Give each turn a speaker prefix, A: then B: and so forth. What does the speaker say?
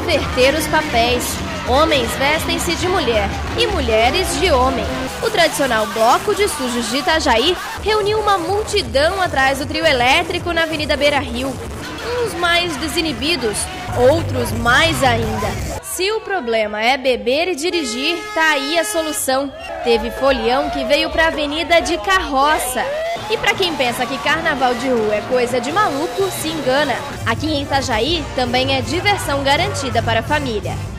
A: inverter os papéis. Homens vestem-se de mulher e mulheres de homem. O tradicional bloco de sujos de Itajaí reuniu uma multidão atrás do trio elétrico na Avenida Beira-Rio. Uns mais desinibidos, outros mais ainda. Se o problema é beber e dirigir, tá aí a solução. Teve folião que veio pra avenida de carroça. E pra quem pensa que carnaval de rua é coisa de maluco, se engana. Aqui em Itajaí também é diversão garantida para a família.